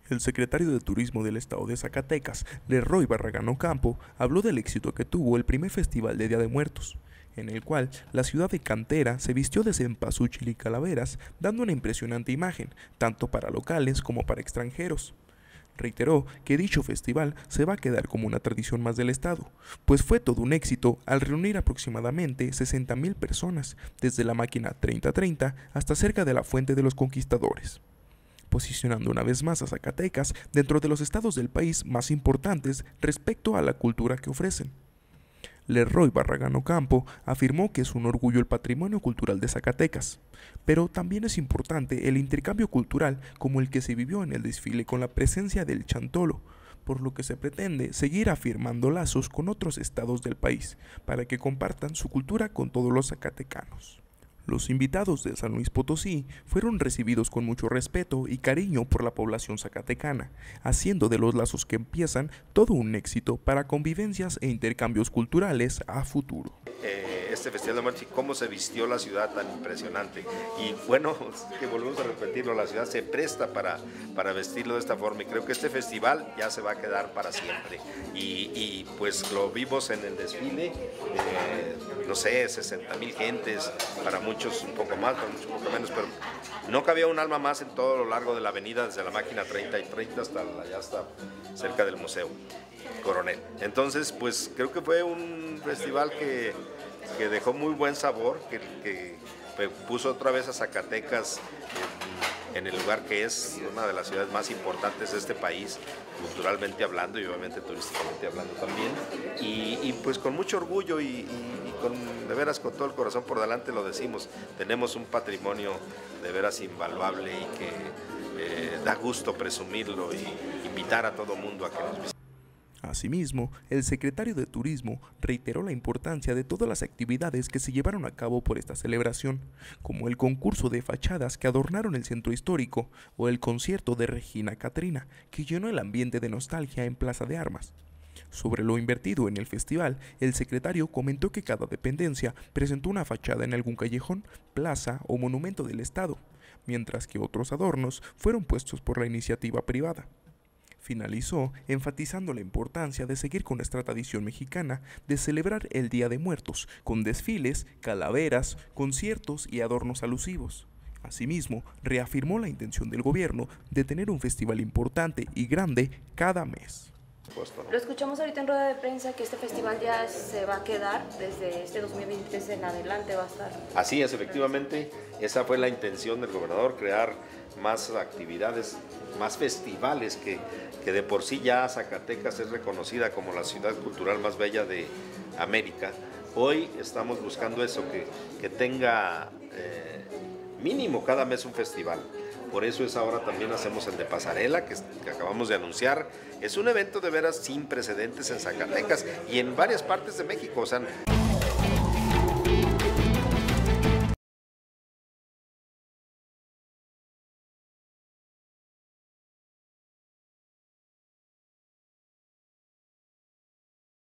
El secretario de Turismo del Estado de Zacatecas, Lerroy Barragán Ocampo, habló del éxito que tuvo el primer festival de Día de Muertos, en el cual la ciudad de Cantera se vistió de cempasúchil y calaveras, dando una impresionante imagen, tanto para locales como para extranjeros. Reiteró que dicho festival se va a quedar como una tradición más del estado, pues fue todo un éxito al reunir aproximadamente 60,000 personas, desde la máquina 3030 hasta cerca de la Fuente de los Conquistadores, posicionando una vez más a Zacatecas dentro de los estados del país más importantes respecto a la cultura que ofrecen. Lerroy Barragán Ocampo afirmó que es un orgullo el patrimonio cultural de Zacatecas, pero también es importante el intercambio cultural como el que se vivió en el desfile con la presencia del chantolo, por lo que se pretende seguir afirmando lazos con otros estados del país para que compartan su cultura con todos los zacatecanos. Los invitados de San Luis Potosí fueron recibidos con mucho respeto y cariño por la población zacatecana, haciendo de los lazos que empiezan todo un éxito para convivencias e intercambios culturales a futuro. Este Festival de Muertos y cómo se vistió la ciudad tan impresionante. Y bueno, que volvemos a repetirlo, la ciudad se presta para vestirlo de esta forma y creo que este festival ya se va a quedar para siempre. Y pues lo vimos en el desfile, no sé, 60,000 gentes, para muchos un poco más, para muchos un poco menos, pero no cabía un alma más en todo lo largo de la avenida, desde la máquina 30 y 30 hasta allá, hasta cerca del Museo Coronel. Entonces, pues creo que fue un festival que dejó muy buen sabor, que puso otra vez a Zacatecas en el lugar que es una de las ciudades más importantes de este país, culturalmente hablando y obviamente turísticamente hablando también. Y pues con mucho orgullo y de veras con todo el corazón por delante lo decimos, tenemos un patrimonio de veras invaluable y que da gusto presumirlo y invitar a todo mundo a que nos visite. Asimismo, el secretario de Turismo reiteró la importancia de todas las actividades que se llevaron a cabo por esta celebración, como el concurso de fachadas que adornaron el centro histórico o el concierto de Regina Catrina, que llenó el ambiente de nostalgia en Plaza de Armas. Sobre lo invertido en el festival, el secretario comentó que cada dependencia presentó una fachada en algún callejón, plaza o monumento del estado, mientras que otros adornos fueron puestos por la iniciativa privada. Finalizó enfatizando la importancia de seguir con nuestra tradición mexicana de celebrar el Día de Muertos, con desfiles, calaveras, conciertos y adornos alusivos. Asimismo, reafirmó la intención del gobierno de tener un festival importante y grande cada mes. Lo escuchamos ahorita en rueda de prensa que este festival ya se va a quedar desde este 2023 en adelante, va a estar. Así es, efectivamente, esa fue la intención del gobernador, crear más actividades, más festivales que de por sí ya Zacatecas es reconocida como la ciudad cultural más bella de América. Hoy estamos buscando eso, que tenga mínimo cada mes un festival. Por eso es ahora también hacemos el de Pasarela, que acabamos de anunciar. Es un evento de veras sin precedentes en Zacatecas y en varias partes de México. O sea,